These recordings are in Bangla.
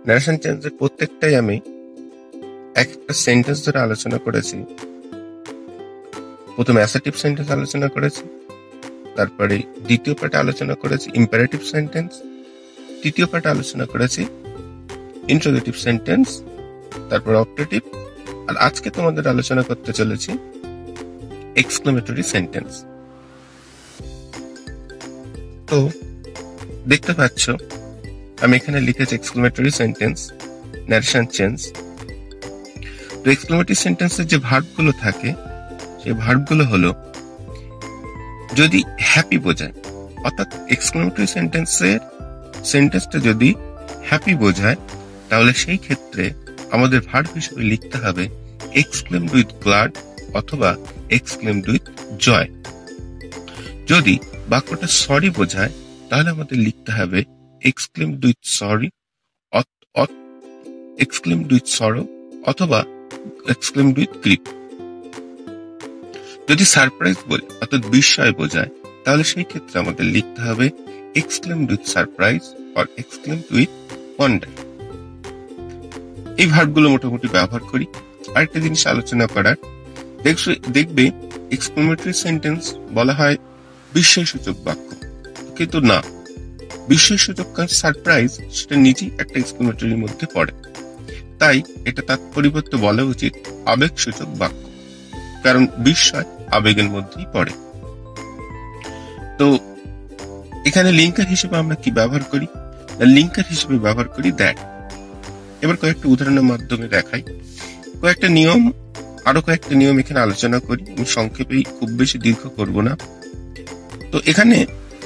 ন্যারেশন চেঞ্জের প্রত্যেকটাই আমি একটা সেন্টেন্স ধরে আলোচনা করেছি। প্রথমে অ্যাসার্টিভ সেন্টেন্স আলোচনা করেছি, তারপরে দ্বিতীয় পার্টে আলোচনা করেছি ইম্পারেটিভ সেন্টেন্স, তৃতীয় পার্টে আলোচনা করেছি ইন্টারোগেটিভ সেন্টেন্স, তারপর অপারেটিভ, আর আজকে তোমাদের আলোচনা করতে চলেছি এক্সক্লেমেটরি সেন্টেন্স। তো দেখতে পাচ্ছ আমি এখানে লিখেছি এক্সক্লেমেটরি সেন্টেন্স, ন্যারেশন চেঞ্জ। তো এক্সক্লেমেটরি সেন্টেন্সের যে ভার্বগুলো থাকে সেই ভার্বগুলো হলো যদি হ্যাপি বোঝায়, অর্থাৎ এক্সক্লেমেটরি সেন্টেন্সটা যদি হ্যাপি বোঝায় তাহলে সেই ক্ষেত্রে আমাদের ভার্ব হিসেবে লিখতে হবে এক্সক্লেমড উইথ গ্ল্যাড অথবা এক্সক্লেমড উইথ জয়। যদি বাক্যটা সরি বোঝায় তাহলে আমাদের লিখতে হবে exclaimed with sorry, exclaimed with sorrow অথবা এক্সক্লেমড উইথ গ্রিপ। যদি সারপ্রাইজ বলে অর্থাৎ বিস্ময় বোঝায় তাহলে সেই ক্ষেত্রে আমাদের লিখতে হবে exclaimed with surprise or exclaimed with wonder. এই ভার্বগুলো মোটামুটি ব্যবহার করি। আরেকটা জিনিস আলোচনা করার, দেখবে এক্সক্লেমেটরি সেন্টেন্স বলা হয় বিস্ময়সূচক বাক্য, কিন্তু না, বিস্ময়সূচক সারপ্রাইজ সেটা নিজেই একটা এক্সক্লেমেটরির মধ্যে পড়ে, তাই এটা তার পরিবর্তে বলা উচিত আবেগসূচক বাক্য, কারণ বিস্ময় আবেগের মধ্যেই পড়ে। তো এখানে লিঙ্কার হিসেবে আমরা কি ব্যবহার করি? লিঙ্কার হিসেবে ব্যবহার করি দ্যাট। এবার কয়েকটা উদাহরণের মাধ্যমে দেখাই। আরো কয়েকটা নিয়ম এখানে আলোচনা করি, আমি সংক্ষেপেই, খুব বেশি দীর্ঘ করব না। তো এখানে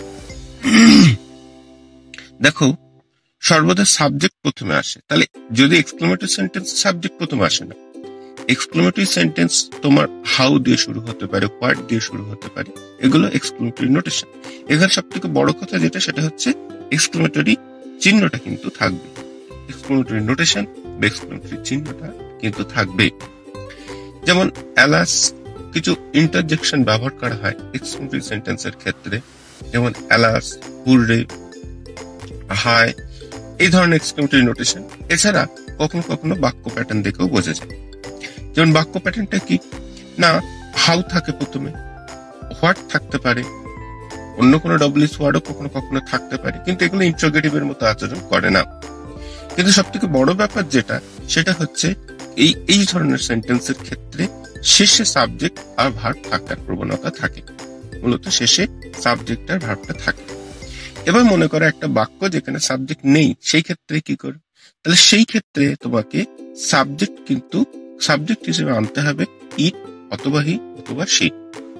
দেখো সর্বদা সাবজেক্ট প্রথমে আসে, তাহলে যদি এক্সক্লেমেটরি সেন্টেন্স সাবজেক্ট প্রথমে আসে না, এক্সক্লেমেটরি সেন্টেন্স তোমার হাউ দিয়ে শুরু হতে পারে, হোয়াট দিয়ে শুরু হতে পারে, এগুলো এক্সক্লেমেটরি নোটেশন। এখানে সব থেকে বড় কথা যেটা সেটা হচ্ছে এক্সক্লেমেটরি চিহ্নটা কিন্তু থাকবে, এক্সক্লেমেটরি নোটেশন বা এক্সক্লেমেটরি চিহ্নটা কিন্তু থাকবে। যেমন অ্যালাস, কিছু ইন্টারজেকশন ব্যবহার করা হয় এক্সক্লেমেটরি সেন্টেন্সের ক্ষেত্রে, যেমন অ্যালাস, হুররে, হায়, এই ধরনের এক্সক্লেমেটরি নোটেশন। এছাড়া কখনো কখনো বাক্য প্যাটার্ন দেখেও বোঝা যায়। যেমন বাক্য প্যাটার্নটা কি না, হাউ থাকে প্রথমে, হোয়াট থাকতে পারে, অন্য কোনো ডব্লিউএস ওয়ার্ডও কখনো কখনো থাকতে পারে, কিন্তু এগুলো ইন্টারোগেটিভের মতো আচরণ করে না। কিন্তু সব থেকে বড় ব্যাপার যেটা সেটা হচ্ছে এই ধরনের সেন্টেন্সের ক্ষেত্রে শেষে সাবজেক্ট আর ভার্ব থাকার প্রবণতা থাকে, মূলত শেষে সাবজেক্ট আর ভার্বটা থাকে। এবার মনে করো একটা বাক্য যেখানে সাবজেক্ট নেই, সেই ক্ষেত্রে কি করো? তাহলে সেই ক্ষেত্রে তোমাকে সাবজেক্ট হিসেবে আনতে হবে ইট অথবা হি অথবা সে।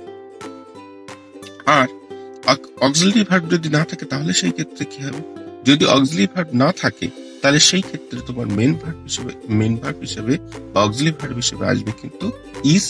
আর অক্সিলারি ভার্ব যদি না থাকে তাহলে সেই ক্ষেত্রে কি হবে? যদি অক্সিলারি ভার্ব না থাকে তাহলে সেই ক্ষেত্রে তোমার মেন ভার্ব হিসেবে বা অক্সিলারি ভার্ব হিসেবে আসবে কিন্তু ইজ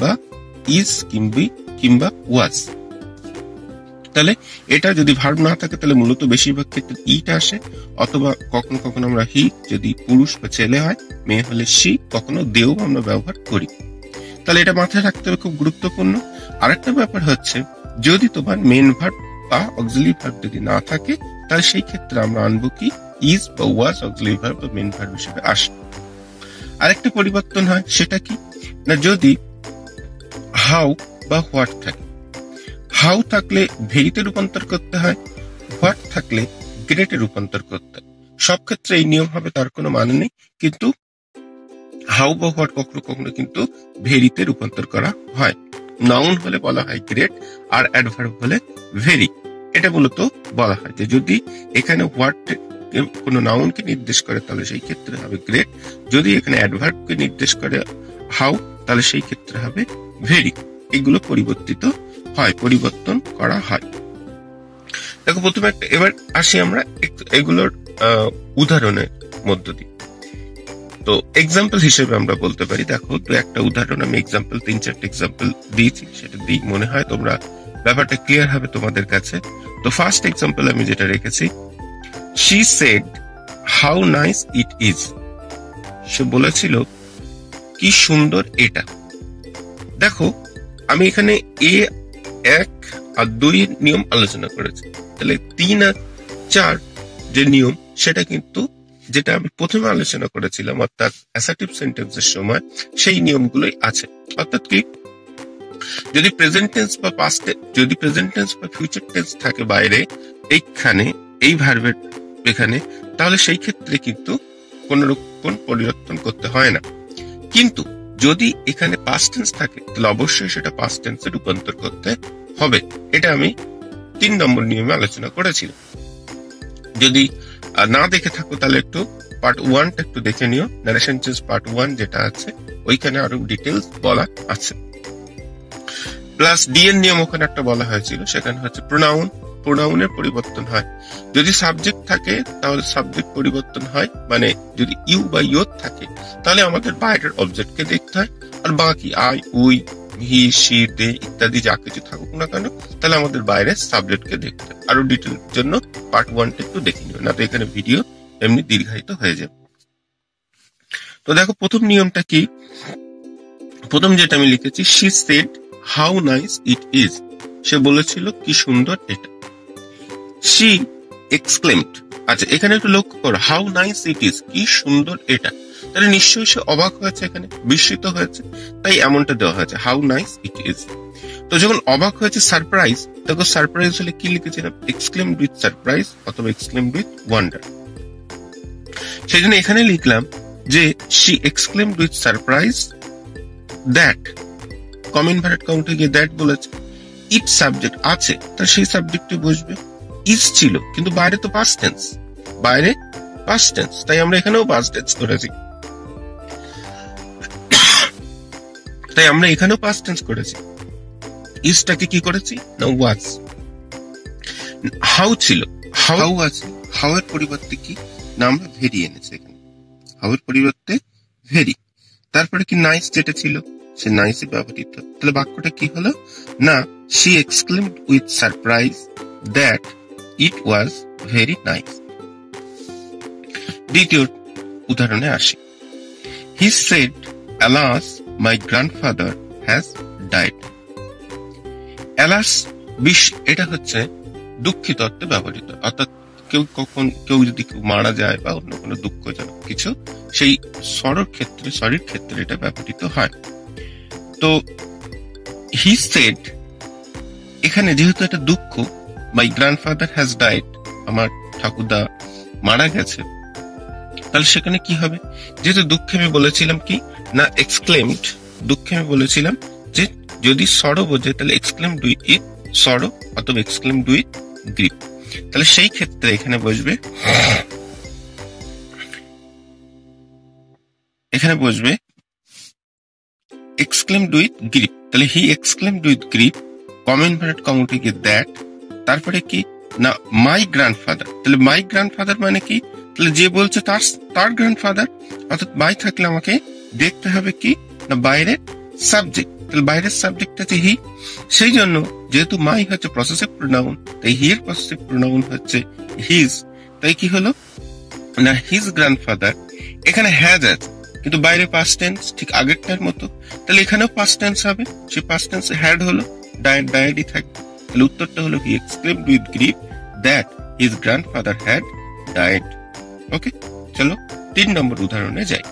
কিংবা ওয়াজ। তাহলে এটা যদি ভার্ব না থাকে তাহলে মূলত বেশিরভাগ ক্ষেত্রে ইট আসে, অথবা কখনো কখনো আমরা হি যদি পুরুষ বা ছেলে হয়, মেয়ে হলে সি, কখনো দেও আমরা ব্যবহার করি। তাহলে এটা মাথায় রাখতে হবে, খুব গুরুত্বপূর্ণ। আরেকটা ব্যাপার হচ্ছে যদি তোমার মেন ভার্ব বা অক্সিলারি ভার্ব যদি না থাকে তাহলে সেই ক্ষেত্রে আমরা আনবো কি ইজ বা ওয়াজ অক্সিলারি ভার্ব বা মেন ভার্ব হিসেবে আসে। আরেকটা পরিবর্তন হয়, সেটা কি না, যদি হাউ বা হোয়াট থাকে, হাউ থাকলে ভেরিতে রূপান্তর করতে হয়, হোয়াট থাকলে গ্রেটে রূপান্তর করতে হয়। সব ক্ষেত্রে এই নিয়ম হবে তার কোনো মানে নেই, কিন্তু হাউ বা হোয়াট কখনো কখনো কিন্তু ভেরিতে রূপান্তর করা হয়। নাউন হলে বলা হয় গ্রেট, আর অ্যাডভার্ব হলে ভেরি। এটা মূলত বলা হয় যে যদি এখানে হোয়াট কোনো নাউনকে নির্দেশ করে তাহলে সেই ক্ষেত্রে হবে গ্রেট, যদি এখানে অ্যাডভার্বকে নির্দেশ করে হাউ তাহলে সেই ক্ষেত্রে হবে ভেরি। এগুলো পরিবর্তন করা হয়। দেখো প্রথমে এবার আসি আমরা এগুলোর উদাহরণের মধ্য দিয়ে। তো এক্সাম্পল হিসেবে আমরা বলতে পারি, দেখো তো একটা উদাহরণ আমি এক্সাম্পল 3-4টা এক্সাম্পল দিয়েছি, সেটা দিয়ে মনে হয় তোমরা ব্যাপারটা ক্লিয়ার হবে তোমাদের কাছে। তো ফার্স্ট এক্সাম্পল আমি যেটা রেখেছি, she said how nice it is, সে বলেছিল কি সুন্দর এটা। দেখো আমি এখানে 1 আর 2 নিয়ম আলোচনা করেছি, তাহলে 3 আর 4 যে নিয়ম সেটা কিন্তু যেটা আমি প্রথমে আলোচনা করেছিলাম, অর্থাৎ অ্যাসার্টিভ সেন্টেন্সের সময় সেই নিয়মগুলোই আছে। অর্থাৎ কি, যদি প্রেজেন্ট টেন্স বা পাস্ট, যদি প্রেজেন্ট টেন্স বা ফিউচার টেন্স থাকে বাইরে এইখানে, এই ভার্বের এখানে, তাহলে সেই ক্ষেত্রে কিন্তু কোন রকম পরিবর্তন করতে হয় না। কিন্তু যদি এখানে পাস্ট টেন্স থাকে তাহলে অবশ্যই সেটা পাস্ট টেন্সে রূপান্তর করতে হবে। এটা আমি 3 নম্বর নিয়মে আলোচনা করেছিলাম। যদি না দেখে থাকো তাহলে একটু পার্ট 1টা একটু দেখে নিও। ন্যারেশন চেঞ্জ পার্ট 1 যেটা আছে ওইখানে আরো ডিটেলস বলা আছে। প্লাস ডি এর নিয়ম ওখানে একটা বলা হয়েছিল, সেখানে হচ্ছে প্রোনাউন, প্রোনাউনের পরিবর্তন হয়। যদি সাবজেক্ট থাকে তাহলে সাবজেক্ট পরিবর্তন হয়, মানে যদি ইউ বা ইয়োর থাকে তাহলে আমাদের বাইরের অবজেক্টকে দেখতে হয়, আর বাকি I, we, he, she, they ইত্যাদি যা কিছু থাকুক না কেন তাহলে আমাদের বাইরের সাবজেক্টকে দেখতে হয়। আরো ডিটেল জন্য পার্ট 1টা একটু দেখে নিও, না তো এখানে ভিডিও এমনি দীর্ঘায়িত হয়ে যাবে। তো দেখো প্রথম নিয়মটা কি, প্রথম যেটা আমি লিখেছি, she said how nice it is, সে বলেছিল কি সুন্দর এটা। শি এক্সক্লেমড, আচ্ছা এখানে একটু লক্ষ্য করো, হাউ নাইস ইট ইজ, কি সুন্দর এটা, তাহলে নিশ্চয়ই সে অবাক হয়েছে, এখানে বিস্মিত হয়েছে, তাই এমনটা দেওয়া হয়েছে হাউ নাইস ইট ইজ। তো যখন অবাক হয়েছে সারপ্রাইজ, দেখো সারপ্রাইজ হলে কি লিখেছিলাম, এক্সক্লেমড উইথ সারপ্রাইজ অথবা এক্সক্লেমড উইথ ওয়ান্ডার। সেই জন্য এখানে লিখলাম যে she exclaimed with surprise that, comma inverted কাউন্টে গিয়ে দ্যাট বলেছে, ইট সাবজেক্ট আছে তার সেই সাবজেক্টে বসবে, ইজ ছিল কিন্তু বাইরে তো পাস্ট টেন্স, বাইরে পাস্ট টেন্স, তাই আমরা এখানেও পাস্ট টেন্স করেছি, তাই আমরা এখানেও পাস্ট টেন্স করেছি। ইজটাকে কি করেছি না ওয়াজ। হাউ ছিল, হাউ আছে, হাউ এর পরিবর্তে কি না আমরা ভেরি এনেছি এখানে, হাউ এর পরিবর্তে ভেরি। তারপরে কি নাইস যেটা ছিল সে নাইসে ব্যবহৃত, তাহলে বাক্যটা কি হলো না she exclaimed with surprise that it was very nice. দ্বিতীয় উদাহরণে আসি, he said alas my grandfather has died. alas এটা হচ্ছে দুঃখিত অর্থে ব্যবহৃত, অর্থাৎ কেউ যদি মারা যায় বা অন্য কোনো দুঃখজনক কিছু, সেই সরির ক্ষেত্রে এটা ব্যবহৃত হয়। তো হি সেড, এখানে যেহেতু এটা দুঃখ, মাই গ্র্যান্ডফাদার হ্যাজ ডাইড, আমার ঠাকুরদা মারা গেছে, তাহলে সেখানে কি হবে, যেহেতু দুঃখে আমি বলেছিলাম কি না এক্সক্লেমড, দুঃখে আমি বলেছিলাম যে যদি সরো বোঝে তাহলে এক্সক্লেমড উইথ ইট সরো অথবা এক্সক্লেমড উইথ গ্রিপ, তাহলে সেই ক্ষেত্রে এখানে বসবে, এখানে বসবে এক্সক্লেমড উইথ গ্রিপ, তাহলে he exclaimed with grief, comma inverted কাউন্টে গিয়ে দ্যাট, তারপরে কি না মাই গ্র্যান্ডফাদার, তাহলে মাই গ্র্যান্ডফাদার মানে কি, তাহলে যে বলছে তার গ্র্যান্ডফাদার, অর্থাৎ বাই থাকলে আমাকে দেখতে হবে কি না বাইরের সাবজেক্ট, তাহলে বাইরের সাবজেক্ট আছে হি, সেই জন্য যেহেতু মাই হচ্ছে পসেসিভ প্রোনাউন, তাই হি এর পসেসিভ প্রোনাউন হচ্ছে হিজ, তাই কি হলো না হিজ গ্র্যান্ডফাদার, এখানে হ্যাজ আছে কিন্তু বাইরে পাস্ট টেন্স, ঠিক আগেরটার মতো, তাহলে এখানেও পাস্ট টেন্স হবে, সেই পাস্ট টেন্স হ্যাড হলো, ডায়েডই থাকবে, তাহলে উত্তরটা হলো he exclaimed with grief that his grandfather had died. Okay, চলো 3 নম্বর উদাহরণে যাই।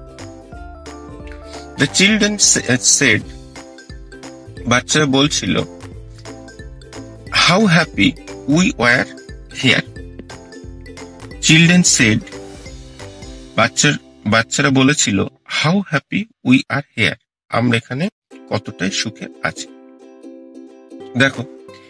দ্য চিলড্রেন সেড, বাচ্চারা বলছিল how happy we were here. Children said, বাচ্চারা বলেছিল how happy we are here, আমরা এখানে কতটাই সুখে আছি। দেখো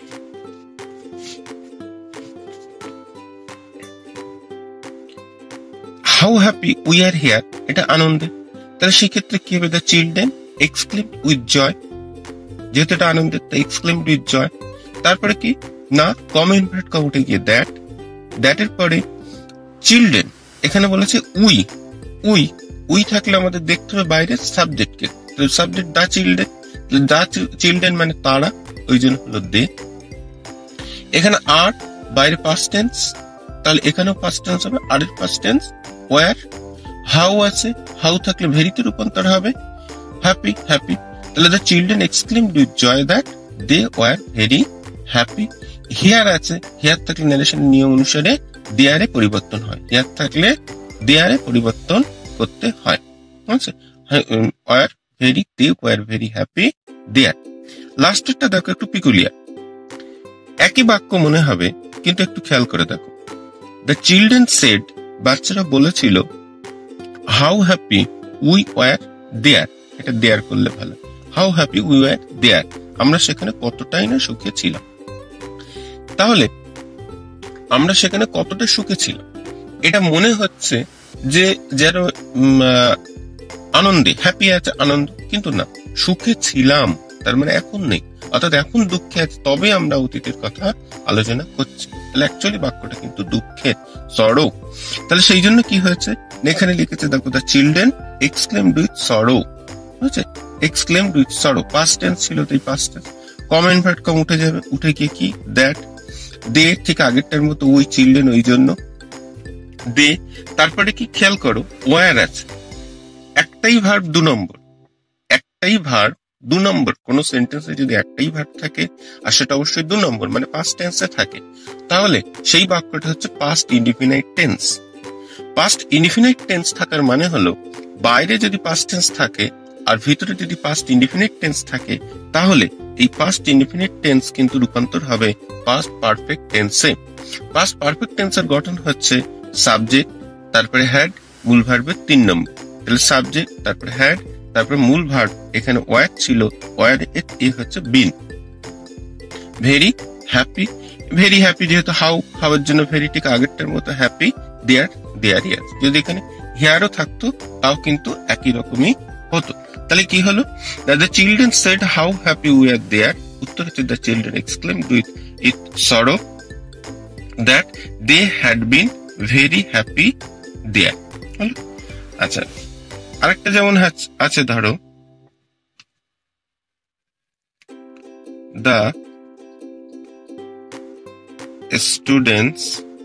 how happy we are here এটা আনন্দে, তাহলে সেক্ষেত্রে কি হবে, the children exclaimed with joy, যেহেতু এটা আনন্দের তাই এক্সক্লেমড উইথ জয়। তারপরে কি না কম ইনভার্টেড কাউন্টে গিয়ে দ্যাট এর পরে চিলড্রেন, এখানে বলেছে উই থাকলে আমাদের দেখতে হবে বাইরের সাবজেক্টকে, সাবজেক্ট দা চিলড্রেন মানে তারা, ওই জন্য হলো দে। এখানে আর বাইরে পাস্ট টেন্স, তাহলে এখানেও পাস্ট টেন্স হবে, আর এর পাস্ট টেন্স ওয়ার। হাউ আছে, হাউ থাকলে ভেরিতে রূপান্তর হবে হ্যাপি, তাহলে the children exclaimed with joy that they were very happy. Here আছে, হিয়ার থাকলে ন্যারেশন নিয়ম অনুসারে দেয়ারে পরিবর্তন হয়, হিয়ার থাকলে দেয়ারে পরিবর্তন করতে হয়। আচ্ছা, were very, they were very happy there. লাস্টেরটা দেখো একটু পিকুলিয়ার, একই বাক্য মনে হবে কিন্তু একটু খেয়াল করে দেখো। দ্য চিলড্রেন সেড, বাচ্চারা বলেছিল, how happy we were there. এটা দেয়ার করলে ভালো। How happy we were there, আমরা সেখানে কতটাই না সুখে ছিলাম। তাহলে আমরা সেখানে কতটা সুখে ছিলাম, এটা মনে হচ্ছে যে যেন আনন্দে, হ্যাপি আছে, আনন্দ, কিন্তু না, সুখে ছিলাম তার মানে এখন নেই, অর্থাৎ এখন দুঃখে আছে, তবে আমরা অতীতের কথা আলোচনা করছি। তাহলে অ্যাকচুয়ালি বাক্যটা কিন্তু দুঃখের, সরো। তাহলে সেই জন্য কি হয়েছে, এখানে লিখেছে দেখো, the children exclaimed with sorrow, বুঝছে, exclaimed with sorrow, past tense ছিল, তাই পাস্ট টেন্স। কমেন্ট ভার্ব কম উঠে যাবে, উঠে গিয়ে কি, দ্যাট, দে, ঠিক আগেরটার মতো, ওই চিলড্রেন, ওই জন্য দে। তারপরে কি খেয়াল করো, ওয়ার আছে, একটাই ভার্ব 2 নম্বর, একটাই ভার্ব 2 নম্বর। কোন সেন্টেন্সে যদি একটাই ভার্ব থাকে আর সেটা অবশ্যই 2 নম্বর, মানে পাস্ট টেন্সে থাকে, তাহলে সেই বাক্যটা হচ্ছে past indefinite tense. Past indefinite tense থাকার মানে হলো, বাইরে যদি পাস্ট টেন্স থাকে আর ভিতরে যদি পাস্ট ইনডিফিনাইট টেন্স থাকে, তাহলে এই পাস্ট ইনডিফিনাইট টেন্স কিন্তু রূপান্তর হবে পাস্ট পারফেক্ট টেন্সে। পাস্ট পারফেক্ট টেন্সের গঠন হচ্ছে সাবজেক্ট, তারপরে হ্যাড, মূল ভার্বের 3 নম্বর। তাহলে সাবজেক্ট, তারপরে হ্যাড, তারপরে মূল ভার্ব, এখানে ওয়ার ছিল, ওয়ার এ হচ্ছে been. Very happy, very happy যেহেতু হাউ, হাউয়ের জন্য ভেরি, ঠিক আগেরটার মতো হ্যাপি দেয়ার, দেয়ারই আছে। যদি এখানে হিয়ারও থাকতো তাও কিন্তু একই রকমই হতো। তাহলে কি হলো, the children said how happy we are there, উত্তর হচ্ছে the children exclaimed with sorrow that they had been very happy there. হলো। আচ্ছা, আরেকটা যেমন আছে, ধরো, the students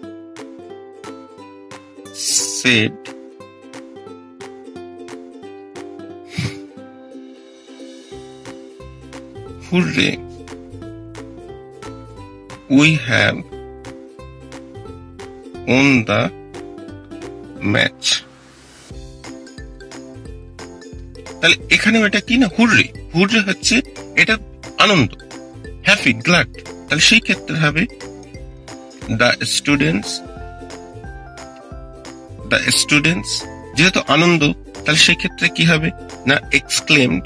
said hurray we have won the match। তাহলে এখানে এটা কি না, হুররে, হুররে হচ্ছে এটা আনন্দ, হ্যাপি, গ্ল্যাড। তাহলে সেই ক্ষেত্রে হবে দ্য স্টুডেন্টস, যেহেতু আনন্দ, তাহলে সেই ক্ষেত্রে কি হবে না, exclaimed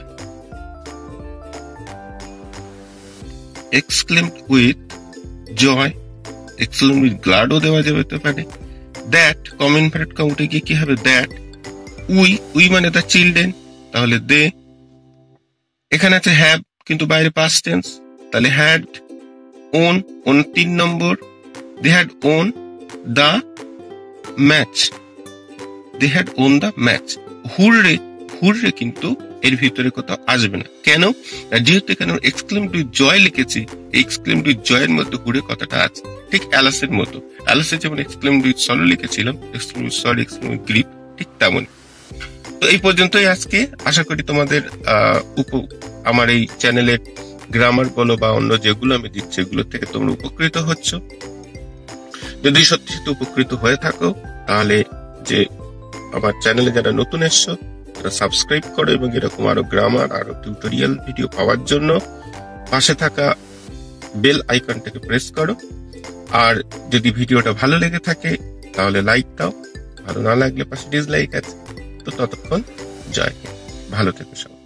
with joy, exclaimed with গ্ল্যাডও দেওয়া যেতে পারে। দ্যাট, কমেন্ট ভার্ব উঠে গিয়ে কি হবে, দ্যাট, উই মানে দ্য চিলড্রেন, তাহলে দে। এখানে আছে হ্যাভ, কিন্তু বাইরে পাস্ট টেন্স, তাহলে হ্যাড ওন 3 নম্বর, they had won the match, they had won the match. Hurray, hurray কিন্তু এর ভিতরে কোথাও আসবে না, কেন, যেহেতু এখানে এক্সক্লেমড উইথ জয় লিখেছি, এক্সক্লেমড উইথ জয়ের মধ্যে হুরে কথাটা আছে, ঠিক অ্যালাসের মতো। অ্যালাসে যেমন এক্সক্লেমড উইথ সরো লিখেছিলাম, exclaimed with sorry, exclaimed with grief, ঠিক তেমন। তো এই পর্যন্তই আজকে। আশা করি তোমাদের আমার এই চ্যানেলে গ্রামার বলো বা অন্য যেগুলো আমি দিচ্ছি এগুলো থেকে তোমরা উপকৃত হচ্ছ। যদি সত্যি সত্যি উপকৃত হয়ে থাকো, তাহলে যে আমার চ্যানেলে যারা নতুন এসছো তারা সাবস্ক্রাইব করো, এবং এরকম আরো গ্রামার, আরো টিউটোরিয়াল ভিডিও পাওয়ার জন্য পাশে থাকা বেল আইকনটাকে প্রেস করো। আর যদি ভিডিওটা ভালো লেগে থাকে তাহলে লাইক দাও, ভালো না লাগলে পাশে ডিসলাইক আছে। তো ততক্ষণ জয় হিন্দ, ভালো থেকো সবাই।